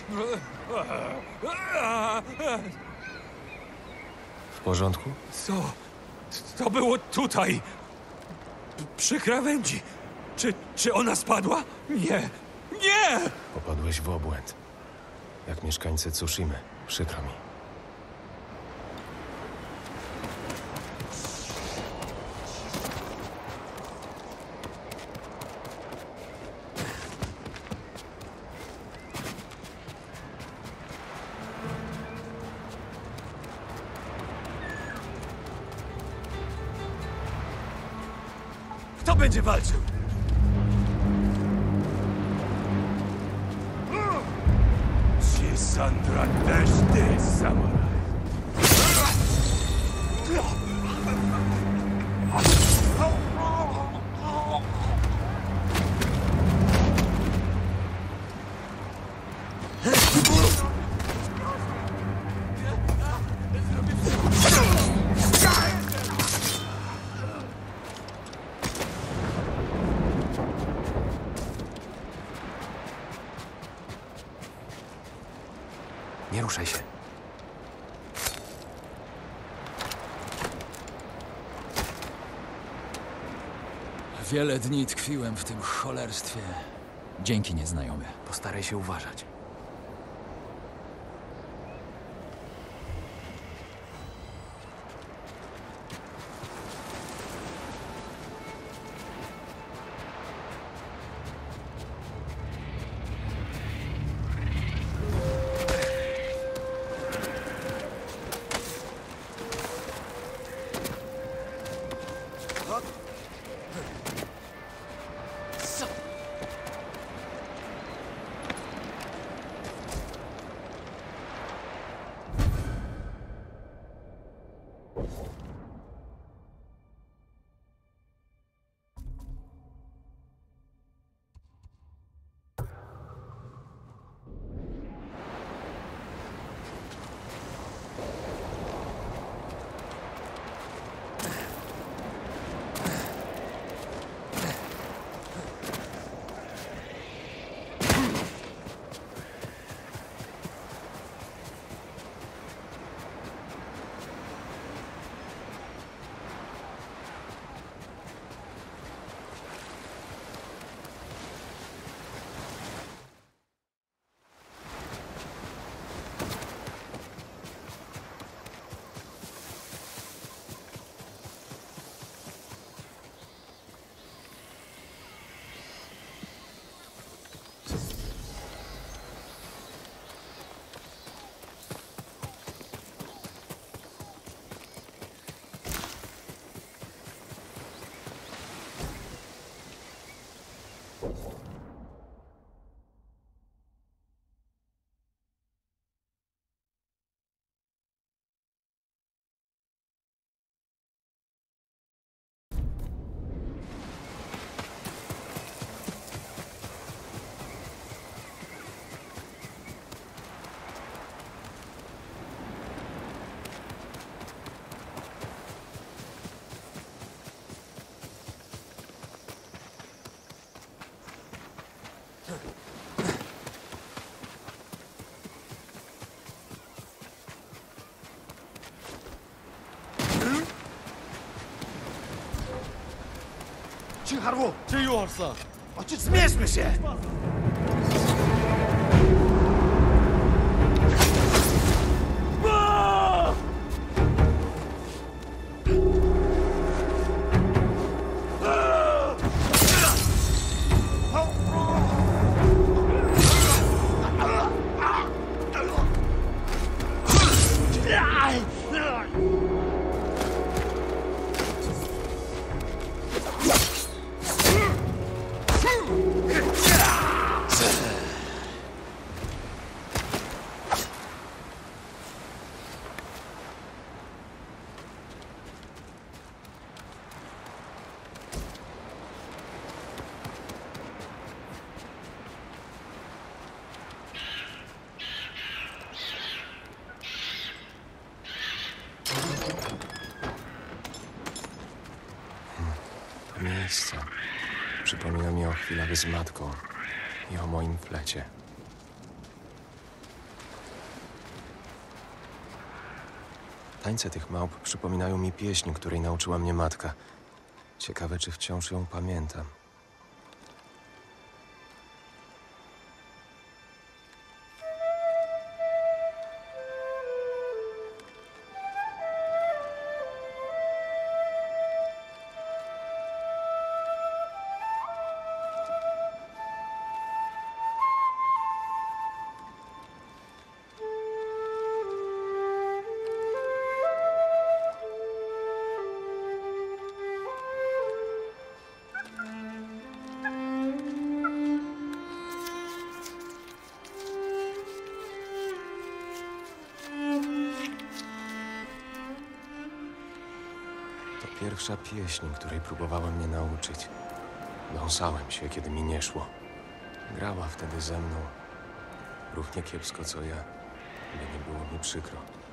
W porządku? Co? To było tutaj. Przy krawędzi. Czy ona spadła? Nie. Nie! Popadłeś w obłęd. Jak mieszkańcy Tsushimy. Przykro mi. Kto będzie walczył? Sandra też ty, samuraj. Nie ruszaj się. Wiele dni tkwiłem w tym cholerstwie. Dzięki, nieznajomy. Postaraj się uważać. Cincharwu! Ciuorsa! Zmierzmy się! Miejsce. Przypomina mi o chwilach z matką i o moim flecie. Tańce tych małp przypominają mi pieśń, której nauczyła mnie matka. Ciekawe, czy wciąż ją pamiętam. To pierwsza pieśń, której próbowała mnie nauczyć. Dąsałem się, kiedy mi nie szło. Grała wtedy ze mną. Równie kiepsko, co ja, by nie było mi przykro.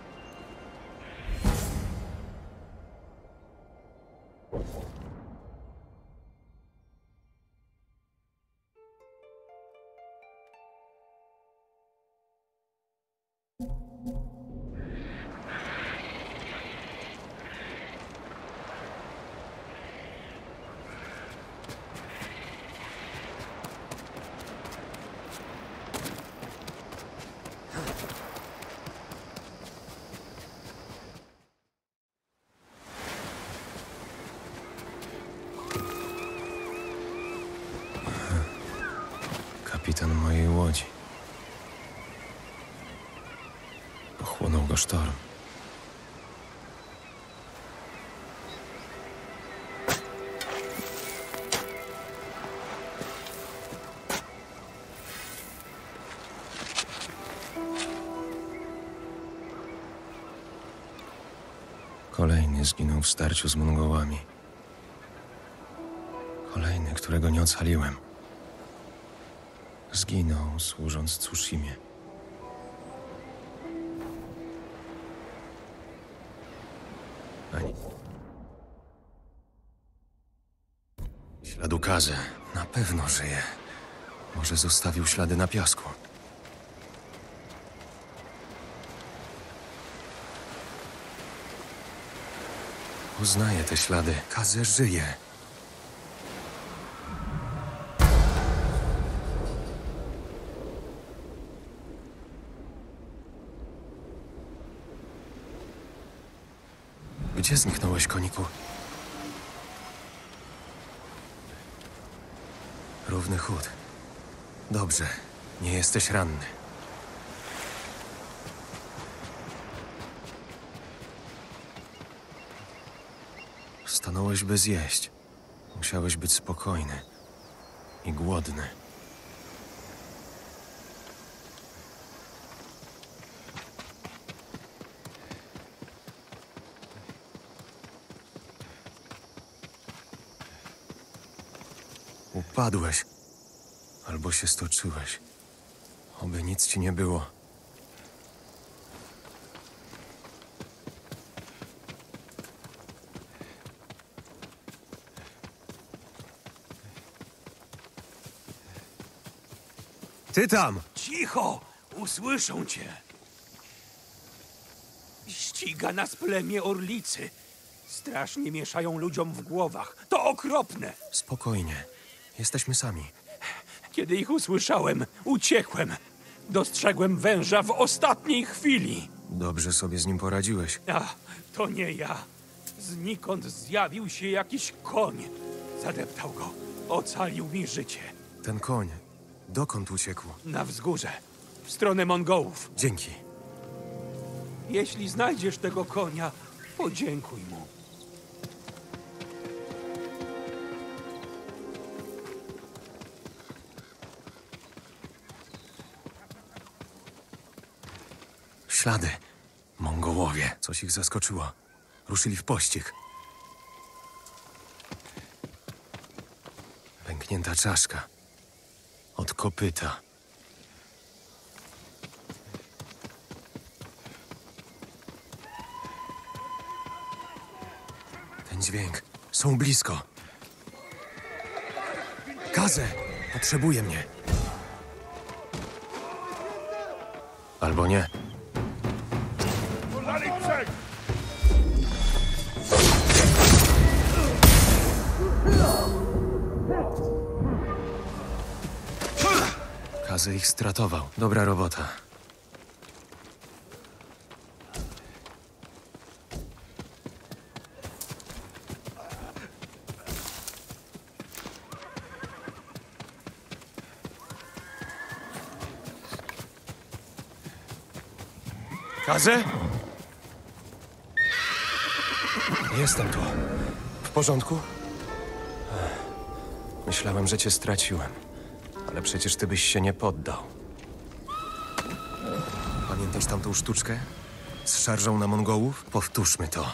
Kapitan mojej łodzi. Pochłonął go sztorm. Kolejny zginął w starciu z Mongołami. Kolejny, którego nie ocaliłem. Zginął, służąc Tsushimie. Ani... Śladu Kaze. Na pewno żyje. Może zostawił ślady na piasku. Poznaję te ślady. Kaze żyje. Gdzie zniknąłeś, koniku? Równy chód. Dobrze, nie jesteś ranny. Stanąłeś by zjeść. Musiałeś być spokojny i głodny. Upadłeś. Albo się stoczyłeś. Oby nic ci nie było. Ty tam! Cicho! Usłyszą cię! Ściga nas plemię Orlicy. Strasznie mieszają ludziom w głowach. To okropne! Spokojnie. Jesteśmy sami. Kiedy ich usłyszałem, uciekłem. Dostrzegłem węża w ostatniej chwili. Dobrze sobie z nim poradziłeś. A, to nie ja. Znikąd zjawił się jakiś koń. Zadeptał go. Ocalił mi życie. Ten koń. Dokąd uciekł? Na wzgórze. W stronę Mongołów. Dzięki. Jeśli znajdziesz tego konia, podziękuj mu. Ślady. Mongołowie. Coś ich zaskoczyło. Ruszyli w pościg. Pęknięta czaszka. Od kopyta. Ten dźwięk. Są blisko. Kaze! Potrzebuje mnie. Albo nie. Kazy ich stratował. Dobra robota. Kazę? Jestem tu. W porządku? Myślałem, że cię straciłem. Ale przecież ty byś się nie poddał. Pamiętasz tamtą sztuczkę? Z szarżą na Mongołów? Powtórzmy to.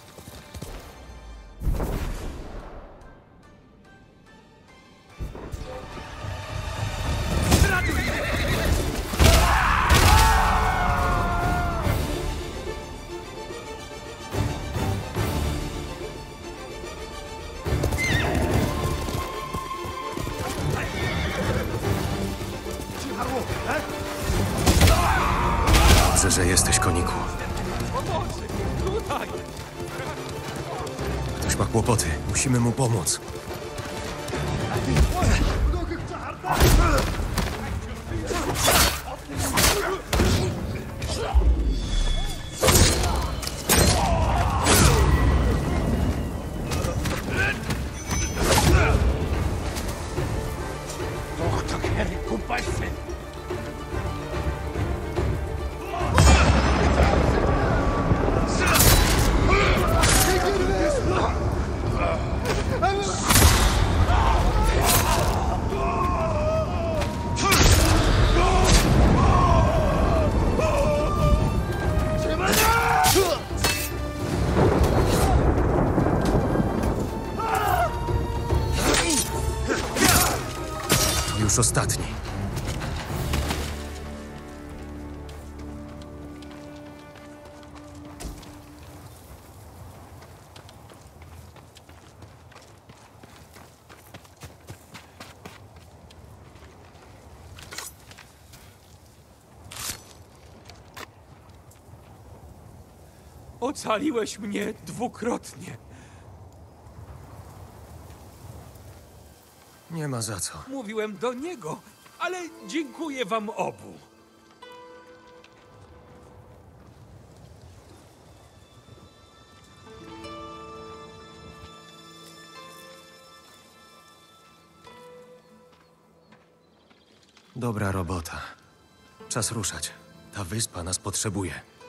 Widzę, że jesteś, koniku. Pomocy! Tutaj! Ktoś ma kłopoty. Musimy mu pomóc. To już ostatni. Ocaliłeś mnie dwukrotnie. Nie ma za co. Mówiłem do niego, ale dziękuję wam obu. Dobra robota. Czas ruszać. Ta wyspa nas potrzebuje.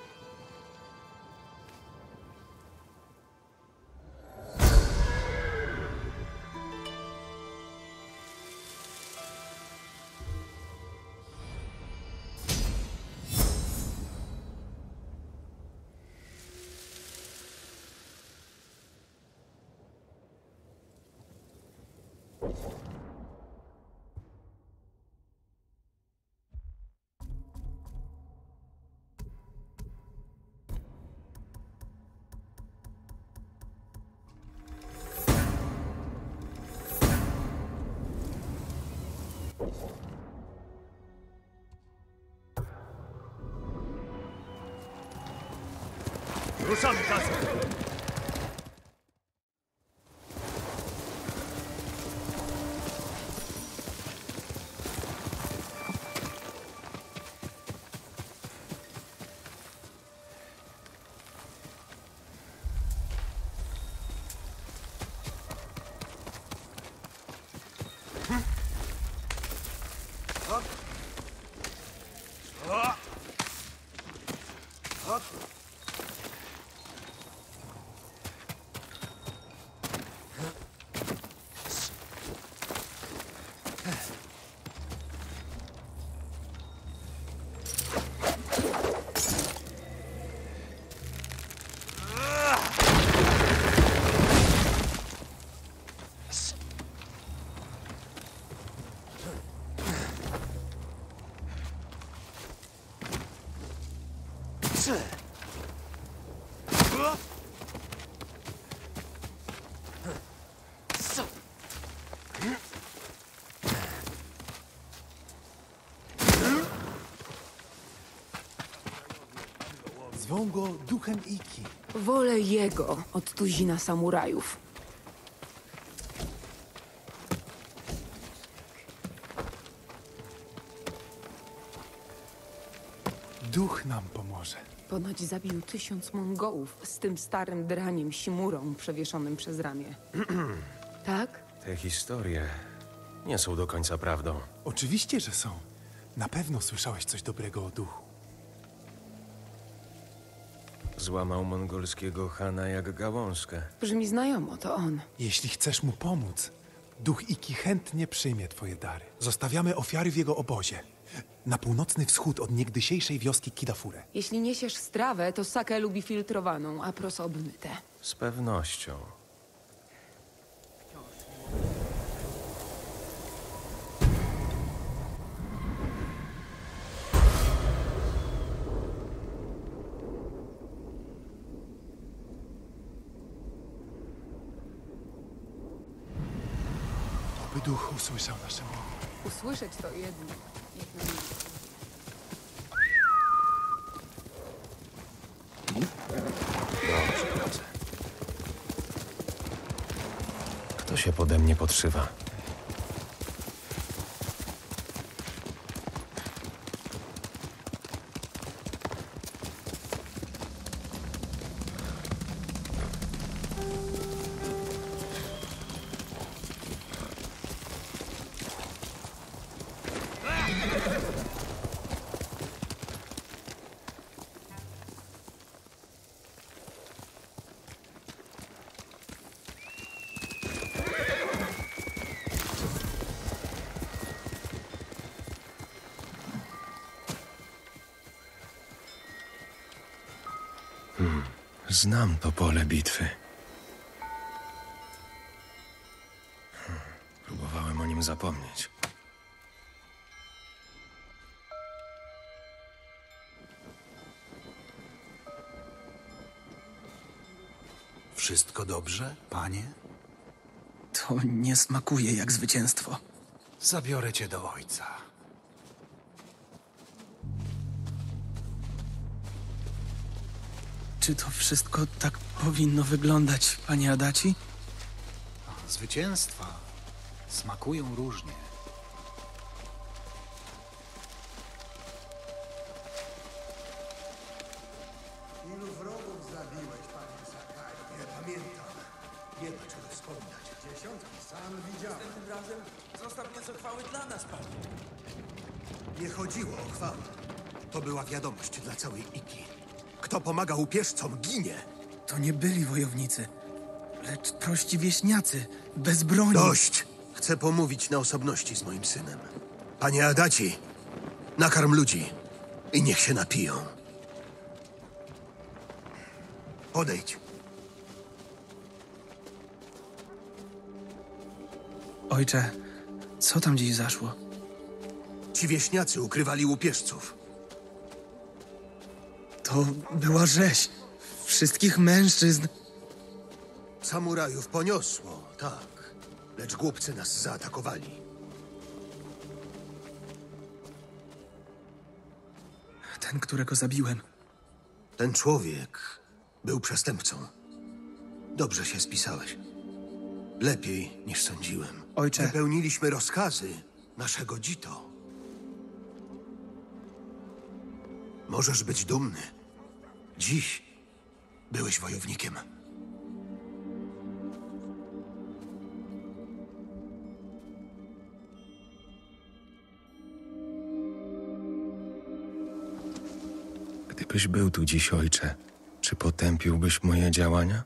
Ruszamy, Kazę! Zwą go duchem Iki. Wolę jego od tuzina samurajów. duch nam pomoże. Ponoć zabił 1000 Mongołów z tym starym draniem Simurą przewieszonym przez ramię. Tak? Te historie nie są do końca prawdą. Oczywiście, że są. Na pewno słyszałeś coś dobrego o duchu. Złamał mongolskiego chana jak gałązkę. Brzmi znajomo, to on. Jeśli chcesz mu pomóc, duch Iki chętnie przyjmie twoje dary. Zostawiamy ofiary w jego obozie. Na północny wschód od niegdysiejszej wioski Kidafure. Jeśli niesiesz strawę, to Sake lubi filtrowaną, a pros obmyte. Z pewnością. Oby duch usłyszał nasze mowy. Usłyszeć to jedno. Jak na mnie. Dobrze, dobrze. Kto się pode mnie podszywa? Znam to pole bitwy. Próbowałem o nim zapomnieć. Wszystko dobrze, panie? To nie smakuje jak zwycięstwo. Zabiorę cię do ojca. Czy to wszystko tak powinno wyglądać, panie Adaci? Zwycięstwa smakują różnie. Ilu wrogów zabiłeś, panie Sakai? Nie pamiętam. Nie ma czego wspominać. Dziesiątki, sam widziałem. Tym razem zostaw nieco chwały dla nas, panie. Nie chodziło o chwałę. To była wiadomość dla całej Iki. Kto pomaga upieżcom, ginie. To nie byli wojownicy, lecz prości wieśniacy, bez broni. Dość! Chcę pomówić na osobności z moim synem. Panie Adaci, nakarm ludzi i niech się napiją. Odejdź. Ojcze, co tam dziś zaszło? Ci wieśniacy ukrywali łupieżców. To była rzeź. Wszystkich mężczyzn. Samurajów poniosło, tak. Lecz głupcy nas zaatakowali. Ten, którego zabiłem. Ten człowiek był przestępcą. Dobrze się spisałeś. Lepiej niż sądziłem. Ojcze. Wypełniliśmy rozkazy naszego Jito. Możesz być dumny. Dziś byłeś wojownikiem. Gdybyś był tu dziś, ojcze, czy potępiłbyś moje działania?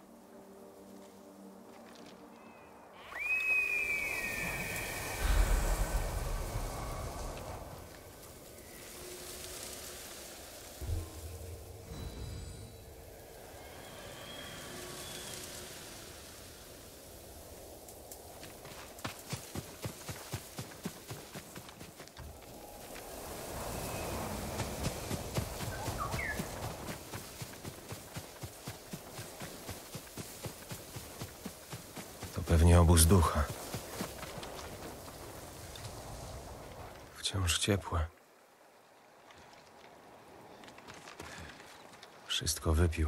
Pewnie obóz ducha. Wciąż ciepłe. Wszystko wypił.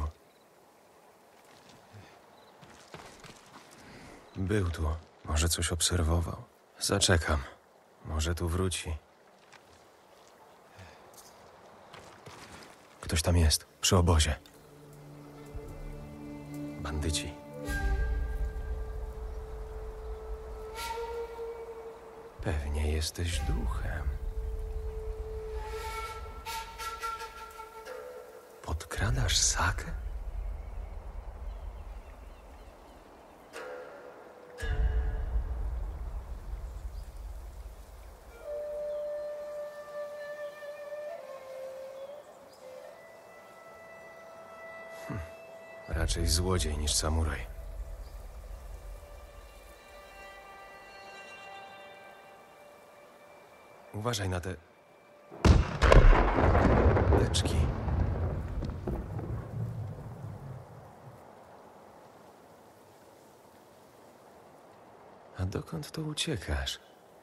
Był tu. Może coś obserwował. Zaczekam. Może tu wróci. tam jest, przy obozie. Bandyci. Pewnie jesteś duchem. Podkradasz Sakę? Raczej złodziej niż samuraj. Uważaj na te teczki. A dokąd to uciekasz?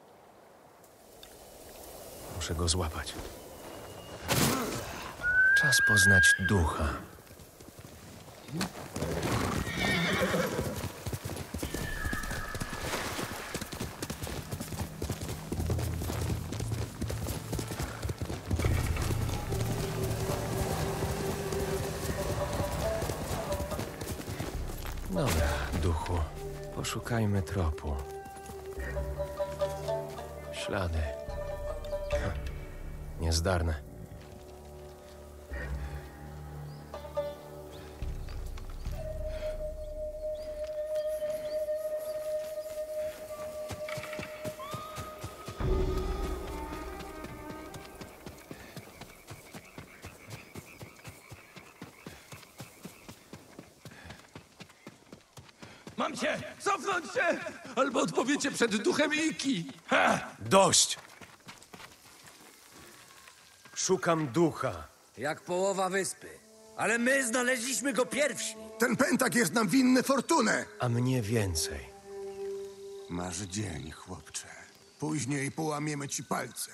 Muszę go złapać. Czas poznać ducha. Dobra, duchu. Poszukajmy tropu. Ślady. Niezdarne. Mam cię! Cofnąć się! Albo odpowiecie przed duchem Iki! Dość! Szukam ducha. Jak połowa wyspy. Ale my znaleźliśmy go pierwsi. Ten pętak jest nam winny fortunę. A mnie więcej. Masz dzień, chłopcze. Później połamiemy ci palce.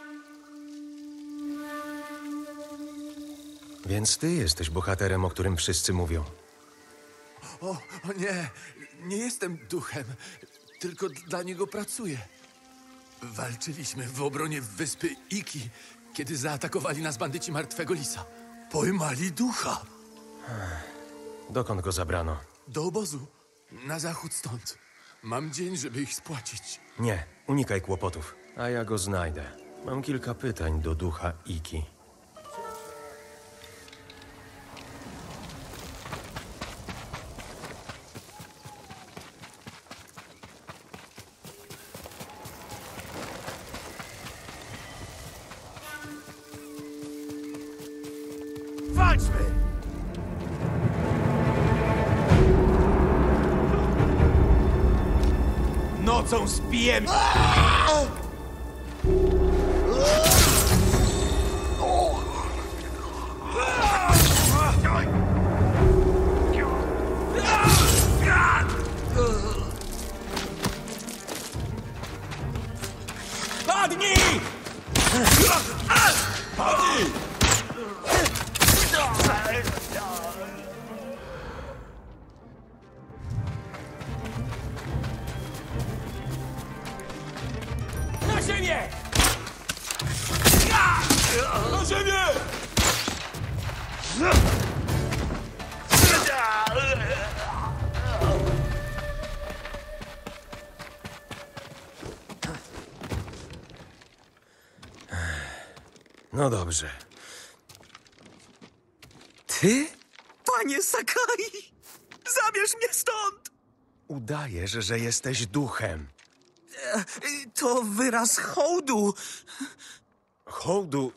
Więc ty jesteś bohaterem, o którym wszyscy mówią. O nie, nie jestem duchem, tylko dla niego pracuję. Walczyliśmy w obronie wyspy Iki, kiedy zaatakowali nas bandyci Martwego Lisa. Pojmali ducha. Dokąd go zabrano? Do obozu, na zachód stąd. Mam dzień, żeby ich spłacić. Nie, unikaj kłopotów, a ja go znajdę. Mam kilka pytań do ducha Iki. Walczmy! Nocą zbijemy! Padnij! Padnij! Na ziemię! Na ziemię! No dobrze. Ty? Panie Sakai! Zabierz mnie stąd! Udajesz, że jesteś duchem. To wyraz hołdu. Hołdu.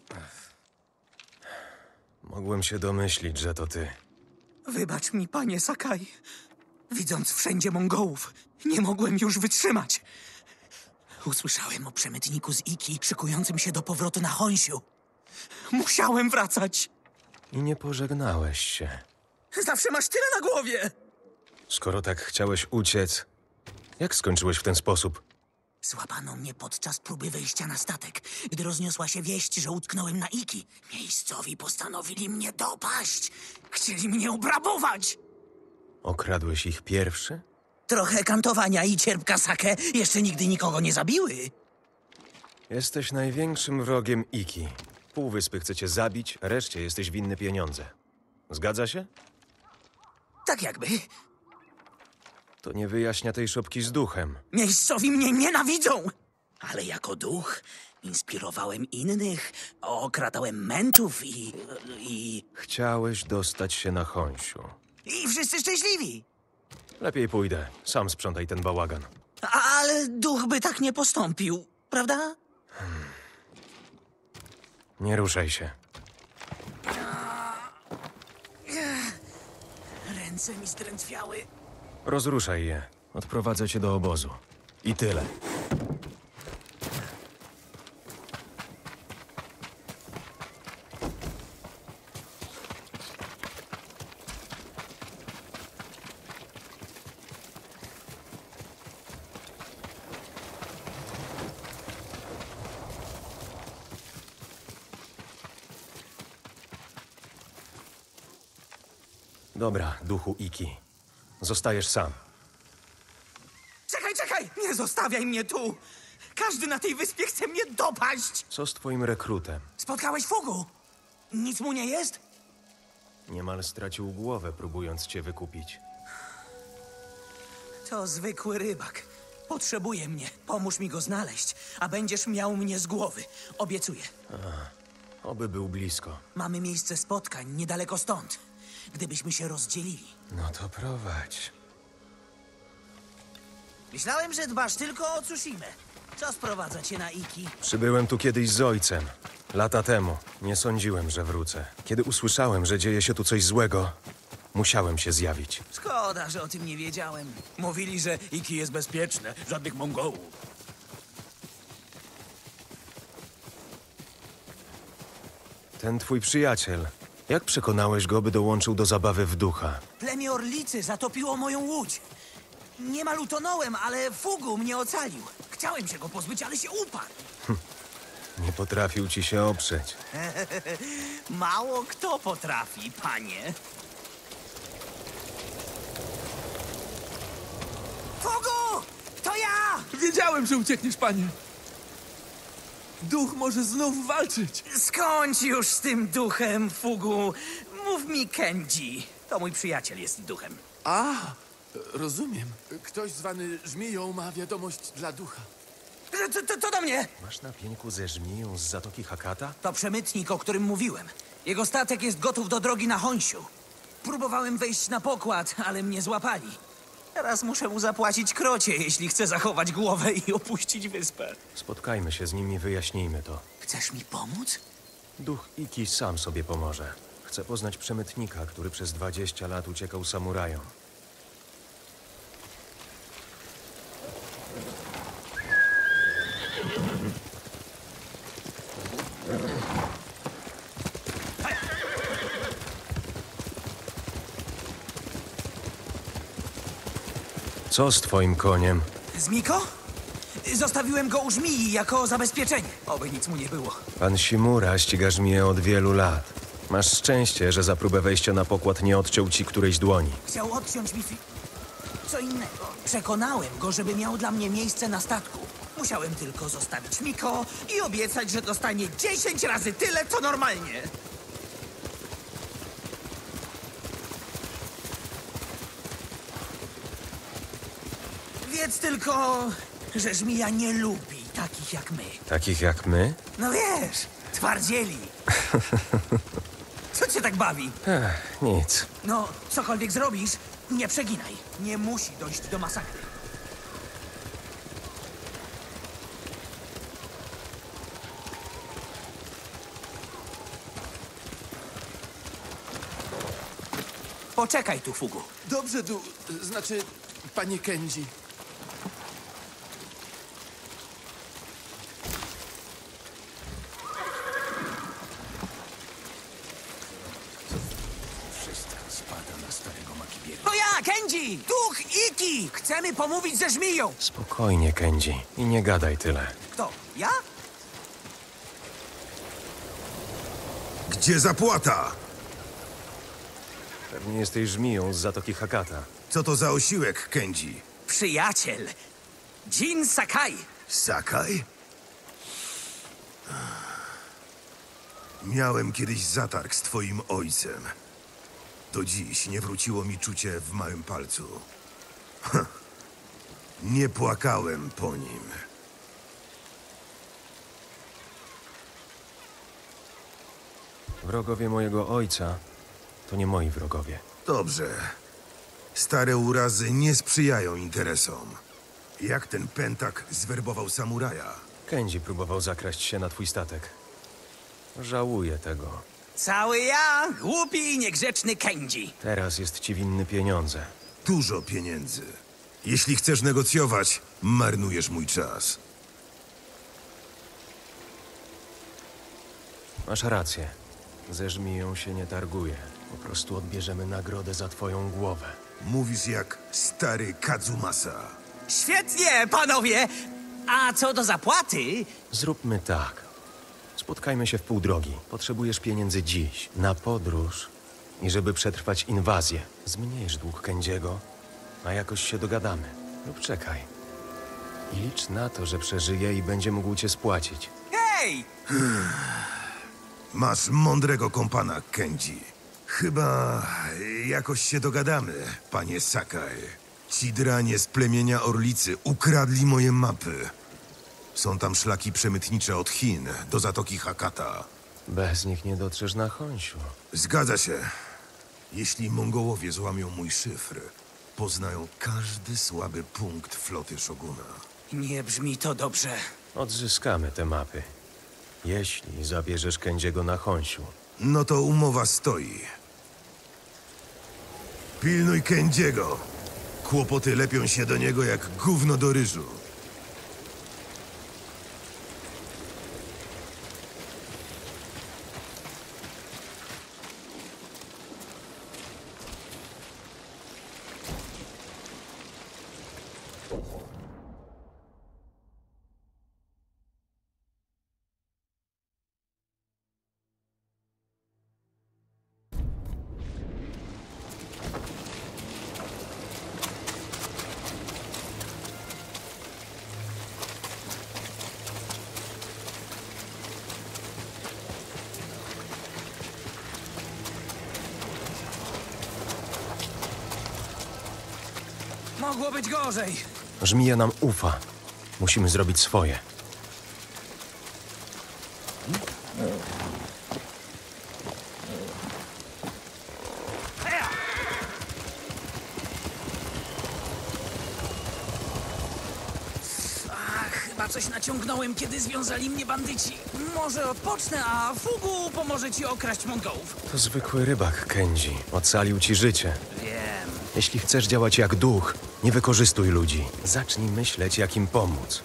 Mogłem się domyślić, że to ty. Wybacz mi, panie Sakai. Widząc wszędzie Mongołów, nie mogłem już wytrzymać. Usłyszałem o przemytniku z Iki szykującym się do powrotu na Honshu. Musiałem wracać. I nie pożegnałeś się. Zawsze masz tyle na głowie. Skoro tak chciałeś uciec, jak skończyłeś w ten sposób? Złapano mnie podczas próby wejścia na statek, gdy rozniosła się wieść, że utknąłem na Iki. Miejscowi postanowili mnie dopaść. Chcieli mnie obrabować. Okradłeś ich pierwszy? Trochę kantowania i cierpka sake jeszcze nigdy nikogo nie zabiły. Jesteś największym wrogiem Iki. Półwyspy chcecie zabić, reszcie jesteś winny pieniądze. Zgadza się? Tak jakby. To nie wyjaśnia tej szopki z duchem. Miejscowi mnie nienawidzą! Ale jako duch inspirowałem innych, okradałem mentów i Chciałeś dostać się na Honsiu. wszyscy szczęśliwi. Lepiej pójdę. Sam sprzątaj ten bałagan. Ale duch by tak nie postąpił, prawda? Nie ruszaj się. Ręce mi zdrętwiały. Rozruszaj je. Odprowadzę cię do obozu. I tyle. Dobra, duchu Iki. Zostajesz sam. Czekaj! Nie zostawiaj mnie tu! Każdy na tej wyspie chce mnie dopaść! Co z twoim rekrutem? Spotkałeś Fugu? Nic mu nie jest? Niemal stracił głowę, próbując cię wykupić. To zwykły rybak. Potrzebuje mnie. Pomóż mi go znaleźć, a będziesz miał mnie z głowy. Obiecuję. Oby był blisko. Mamy miejsce spotkań niedaleko stąd. Gdybyśmy się rozdzielili. No to prowadź. Myślałem, że dbasz tylko o Tsushimę. Co sprowadza cię na Iki? Przybyłem tu kiedyś z ojcem. Lata temu. Nie sądziłem, że wrócę. Kiedy usłyszałem, że dzieje się tu coś złego, musiałem się zjawić. Szkoda, że o tym nie wiedziałem. Mówili, że Iki jest bezpieczne. Żadnych Mongołów. Ten twój przyjaciel. Jak przekonałeś go, by dołączył do zabawy w ducha? Plemię Orlicy zatopiło moją łódź. Niemal utonąłem, ale Fugu mnie ocalił. Chciałem się go pozbyć, ale się uparł. Nie potrafił ci się oprzeć. Mało kto potrafi, panie. Fugu! To ja! Wiedziałem, że uciekniesz, panie. Duch może znów walczyć. Skończ już z tym duchem, Fugu. Mów mi Kenji. To mój przyjaciel jest duchem. Rozumiem. Ktoś zwany żmiją ma wiadomość dla ducha. To do mnie! Masz na pieńku ze żmiją z Zatoki Hakata? To przemytnik, o którym mówiłem. Jego statek jest gotów do drogi na Honsiu. Próbowałem wejść na pokład, ale mnie złapali. Teraz muszę mu zapłacić krocie, jeśli chcę zachować głowę i opuścić wyspę. Spotkajmy się z nim i wyjaśnijmy to. Chcesz mi pomóc? Duch Iki sam sobie pomoże. Chcę poznać przemytnika, który przez 20 lat uciekał samurajom. Co z twoim koniem? Z Miko? Zostawiłem go u żmii jako zabezpieczenie. Oby nic mu nie było. Pan Shimura ścigasz mnie od wielu lat. Masz szczęście, że za próbę wejścia na pokład nie odciął ci którejś dłoni. Chciał odciąć mi co innego. Przekonałem go, żeby miał dla mnie miejsce na statku. Musiałem tylko zostawić Miko i obiecać, że dostanie 10 razy tyle, co normalnie. Wiedz tylko, że żmija nie lubi takich jak my. Takich jak my? No wiesz, twardzieli. Co cię tak bawi? Nic. No, cokolwiek zrobisz, nie przeginaj. Nie musi dojść do masakry. Poczekaj tu, Fugu. Dobrze, znaczy, panie Kenji. Wszystko spada na starego Makibiego. To ja, Kenji! Duch Iki! Chcemy pomówić ze żmiją! Spokojnie, Kenji. I nie gadaj tyle. Kto? Ja? Gdzie zapłata? Pewnie jesteś żmiją z Zatoki Hakata. Co to za osiłek, Kenji? Przyjaciel. Jin Sakai. Sakai? Miałem kiedyś zatarg z twoim ojcem. Do dziś nie wróciło mi czucie w małym palcu. Nie płakałem po nim. Wrogowie mojego ojca to nie moi wrogowie. Dobrze. Stare urazy nie sprzyjają interesom. Jak ten pętak zwerbował samuraja? Kenji próbował zakraść się na twój statek. Żałuję tego. Cały ja, głupi i niegrzeczny Kenji. Teraz jest ci winny pieniądze. Dużo pieniędzy. Jeśli chcesz negocjować, marnujesz mój czas. Masz rację. Ze żmiją się nie targuje. Po prostu odbierzemy nagrodę za twoją głowę. Mówisz jak stary Kazumasa. Świetnie, panowie! A co do zapłaty? Zróbmy tak. Spotkajmy się w pół drogi. Potrzebujesz pieniędzy dziś, na podróż i żeby przetrwać inwazję. Zmniejsz dług Kenjiego, a jakoś się dogadamy. Lub czekaj. I licz na to, że przeżyje i będzie mógł cię spłacić. Hej! Masz mądrego kompana, Kenji. Chyba jakoś się dogadamy, panie Sakai. Ci dranie z plemienia Orlicy ukradli moje mapy. Są tam szlaki przemytnicze od Chin do Zatoki Hakata. Bez nich nie dotrzesz na Honshu. Zgadza się. Jeśli Mongołowie złamią mój szyfr, poznają każdy słaby punkt floty Szoguna. Nie brzmi to dobrze. Odzyskamy te mapy. Jeśli zabierzesz Kenjiego na Honshu. No to umowa stoi. Pilnuj Kenjiego. Kłopoty lepią się do niego jak gówno do ryżu. Mogło być gorzej. Żmija nam ufa. Musimy zrobić swoje. Chyba coś naciągnąłem, kiedy związali mnie bandyci. Może odpocznę, a Fugu pomoże ci okraść Mongołów. To zwykły rybak, Kenji. Ocalił ci życie. Wiem. Jeśli chcesz działać jak duch, nie wykorzystuj ludzi. Zacznij myśleć, jak im pomóc.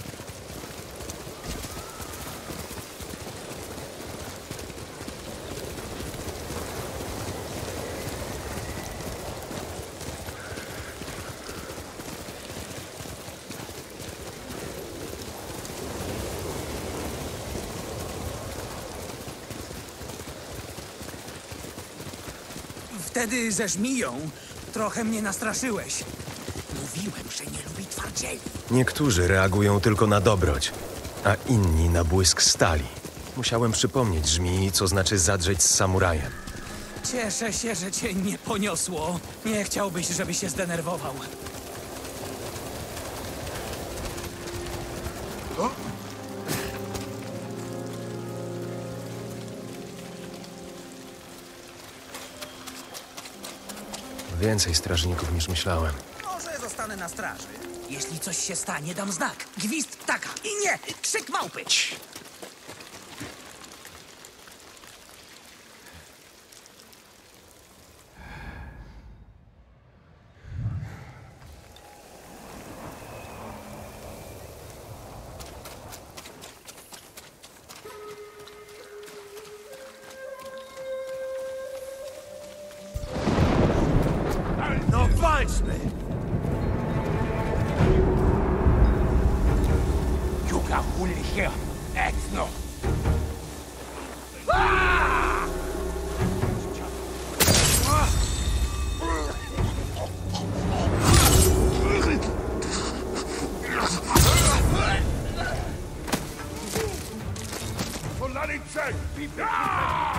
Wtedy ze żmiją trochę mnie nastraszyłeś. Mówiłem, że nie lubi twardzieli. Niektórzy reagują tylko na dobroć, a inni na błysk stali. Musiałem przypomnieć żmii, co znaczy zadrzeć z samurajem. Cieszę się, że cię nie poniosło. Nie chciałbyś, żeby się zdenerwował. Więcej strażników niż myślałem. Może zostanę na straży. Jeśli coś się stanie, dam znak. Gwizd ptaka. I nie! Krzyk małpy! No walczmy! Yuka Hulichia, Exno! Polany cel!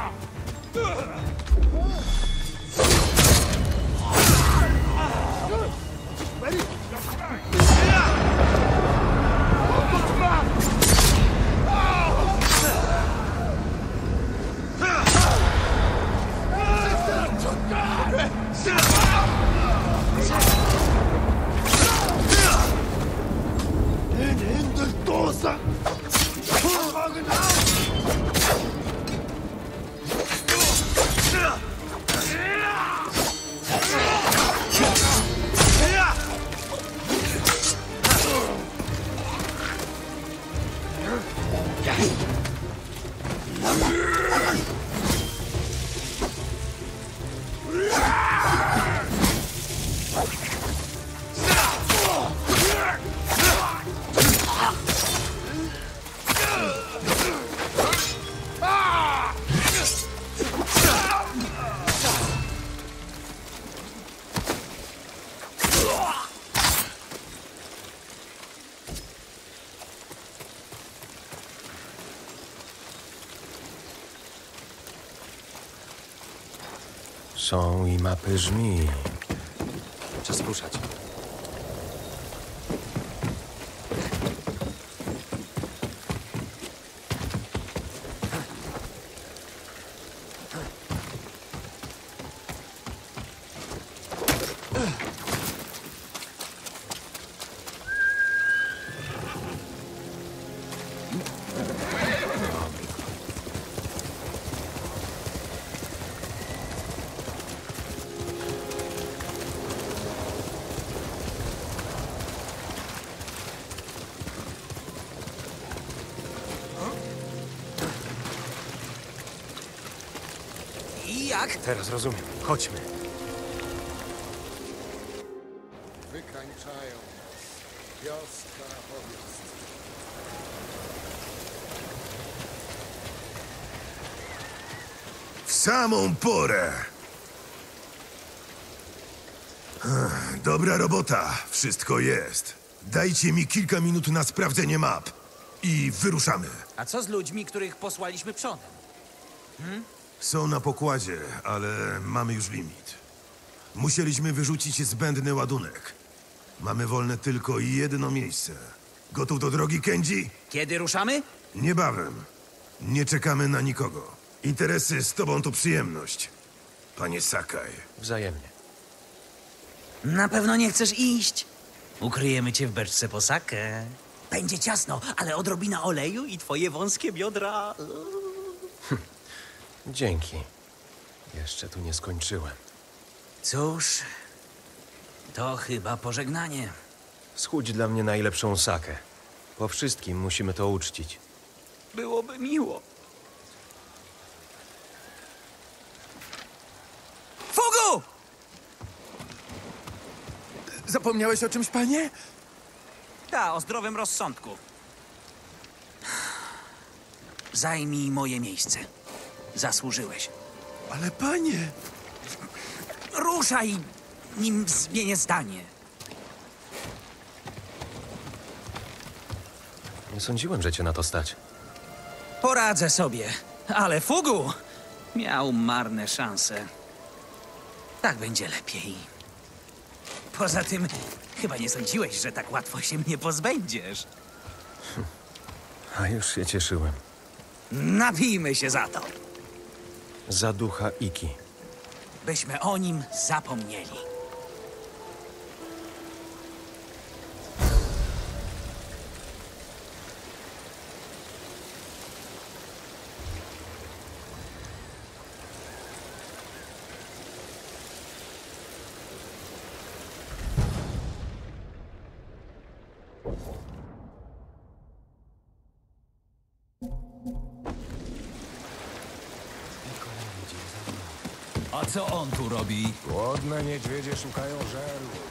Są i mapy żmi. Czas ruszać. I jak? Teraz rozumiem. Chodźmy. Wykańczają. Wioska po wiosce. W samą porę. Dobra robota. Wszystko jest. Dajcie mi kilka minut na sprawdzenie map. I wyruszamy. A co z ludźmi, których posłaliśmy przodem? Są na pokładzie, ale mamy już limit. Musieliśmy wyrzucić zbędny ładunek. Mamy wolne tylko jedno miejsce. Gotów do drogi, Kenji? Kiedy ruszamy? Niebawem. Nie czekamy na nikogo. Interesy z tobą to przyjemność. Panie Sakai. Wzajemnie. Na pewno nie chcesz iść. Ukryjemy cię w beczce po sakę. Będzie ciasno, ale odrobina oleju i twoje wąskie biodra. Dzięki. Jeszcze tu nie skończyłem. Cóż, to chyba pożegnanie. Schudź dla mnie najlepszą sakę. Po wszystkim musimy to uczcić. Byłoby miło. Fugu! Zapomniałeś o czymś, panie? Ta, o zdrowym rozsądku. Zajmij moje miejsce. Zasłużyłeś. Ale panie... Ruszaj, nim zmienię zdanie. Nie sądziłem, że cię na to stać. Poradzę sobie, ale Fugu miał marne szanse. Tak będzie lepiej. Poza tym, chyba nie sądziłeś, że tak łatwo się mnie pozbędziesz. A już się cieszyłem. Napijmy się za to, Za ducha Iki. byśmy o nim zapomnieli. A co on tu robi? Głodne niedźwiedzie szukają żerlu.